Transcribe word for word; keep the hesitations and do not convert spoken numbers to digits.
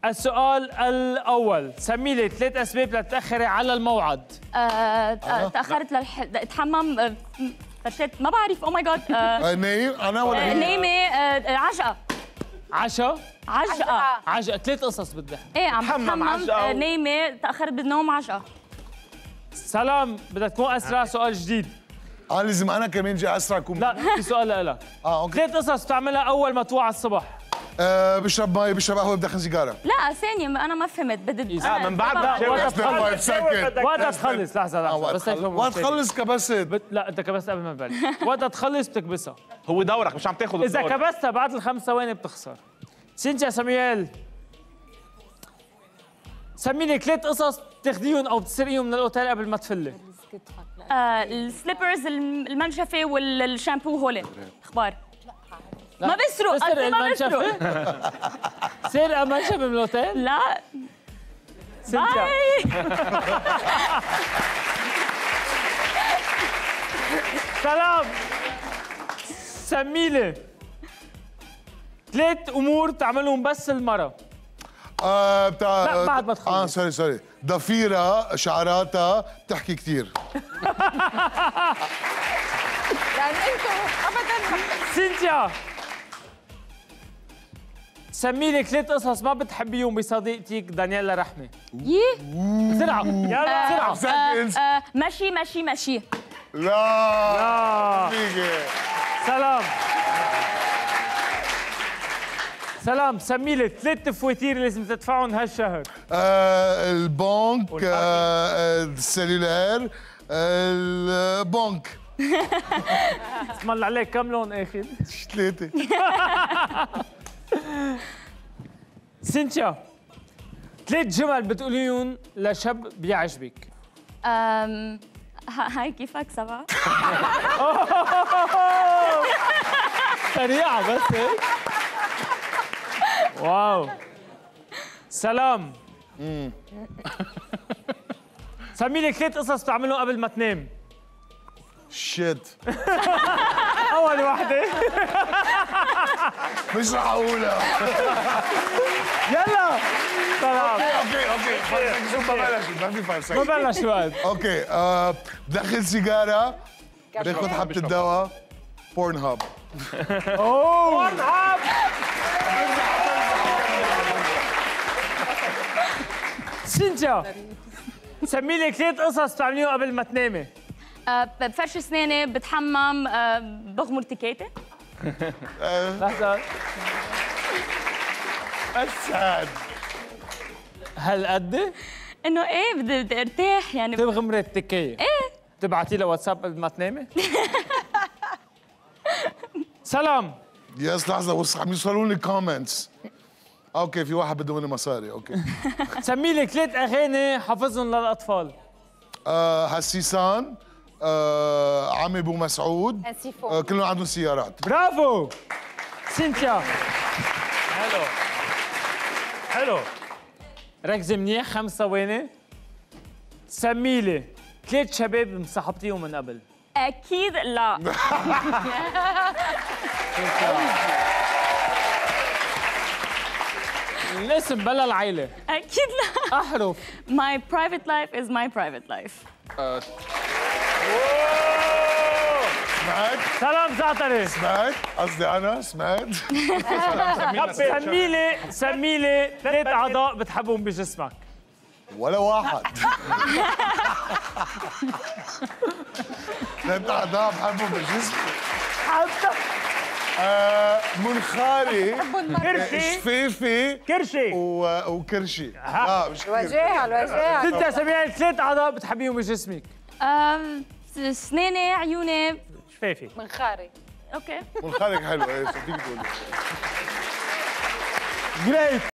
السؤال الأول، سمي لي ثلاث أسباب لتتأخري على الموعد. آه، آه، تأخرت للح... اتحمم، آه، فرشت، ما بعرف. او ماي جاد. نايم انا ولا هي؟ نايمة، آه، عجقة. عشاء؟ عجقة. عجقة، ثلاث قصص بدها. ايه عم تحمم، بتحمم، عجقة آه، و- نايمة، تأخرت بالنوم، عجقة. سلام، بدها تكون أسرع. سؤال جديد. اه لازم انا كمان جاي اسرع كم. لا، في سؤال لك. اه اوكي. ثلاث قصص بتعملها أول ما توعى الصبح. آه بشرب مي، بشرب قهوه، بدخن سيجاره. لا ثانية، انا ما فهمت. بدي لا، من بعد لا. وقت Less than five تخلص. seconds. وقت تخلص. لحظة آه، لحظة وقت بس خلص. هيك وقت خلص كبست. بت... لا انت كبست قبل ما نبلش. وقت تخلص بتكبسها. هو دورك، مش عم تاخذ اذا الدور. كبستها بعد الخمس ثواني بتخسر. سينتيا سميال، سمي لي ثلاث قصص بتاخذيهم او بتسرقيهم من الاوتيل قبل ما تفلي. آه، السليبرز، المنشفة والشامبو، هولي اخبار. ما بسرق، بسرق قصدي ما المنشفة؟ بسرق. سرقة منشفة من الاوتيل؟ لا. سينتيا باي. سلام، سمي لي ثلاث امور تعملهم بس المرأة. آه بتاع لا، بعد ما تخلص. اه سوري سوري ضفيرة شعراتها بتحكي كثير. لأن أنتم أبداً سينتيا، سمي لي ثلاث قصص ما بتحبيهم بصديقتك دانييلا رحمة. يي. بسرعة يلا بسرعة. seconds. آه، مشي مشي مشي. لا آه. فيكي. سلام، سلام، سمي لي ثلاث فواتير لازم تدفعهم هالشهر. آه البنك، آه السلولار، البنك. اسم الله عليك، كم لون اخذ؟ ثلاثة. سينتيا، ثلاث جمل بتقوليهم لشاب بيعجبك. أم... ه- هاي كيفك سبا؟ سريعة بس هيك. واو. سلام، سمي لي ثلاث قصص بتعملهم قبل ما تنام. شيت أول وحدة. مش رح اقولها. يلا. سلام. اوكي اوكي فايف ما بلش، ما في فايف ما سكند. بلش وقت. اوكي آه بدخن سيجاره، باخذ حبة الدواء، بورن هاب. اوه. سينتيا، سمي لي ثلاث قصص بتعمليهم قبل ما تنامي. أه، بفرش اسناني، بتحمم، أه، بغمر تكاتي. لحظة، اسعد. هالقد؟ انه ايه، بدي بدي ارتاح يعني. تبغمري التكية. ايه. تبعتي لها واتساب قبل ما تنامي؟ سلام، يس لحظة وص عم يوصلوا لي كومنتس. اوكي في واحد بده مني مصاري اوكي. سمي لي ثلاث اغاني حافظهم للاطفال. آه هالسيسان، آه عمي ابو مسعود، هالسيفون. آه كلهم عندهم سيارات. برافو. سينتيا، حلو حلو. ركزي منيح، خمس ثواني. سمي لي ثلاث شباب مصاحبتيهم من قبل. اكيد لا. الاسم بلا العيلة. اكيد لا. احرف. My private life is my private life. سمعت؟ سلام زعتري. سمعت؟ قصدي انا سمعت؟ سمي لي سمي لي ثلاث اعضاء بتحبهم بجسمك. ولا واحد. ثلاث اعضاء بحبهم بجسمي. حتى آه منخاري، كرشي. شفيفي، كرشي. و- وكرشي. لا مش كرشي. الوجاهة الوجاهة. انت سمي لي ثلاث اعضاء بتحبيهم بجسمك. أم... اسناني، عيوني. شفافي. منخاري. اوكي. منخارك حلو ايه شو فيك تقولي؟ جريت.